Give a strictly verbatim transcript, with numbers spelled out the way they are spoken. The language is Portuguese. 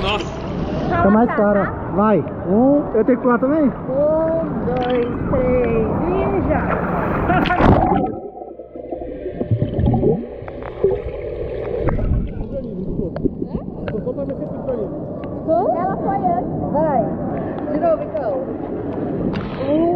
Nossa. Tá mais cara. Vai. Um. Eu tenho que pular também? Um, dois, três e já. Ela foi antes. Vai. De novo então. Um.